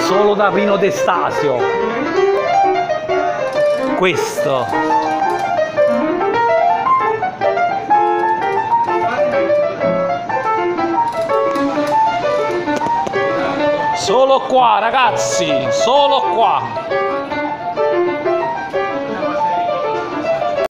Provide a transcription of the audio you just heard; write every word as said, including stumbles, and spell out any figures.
solo da Pino D'Estasio. Questo. Solo qua ragazzi, solo qua.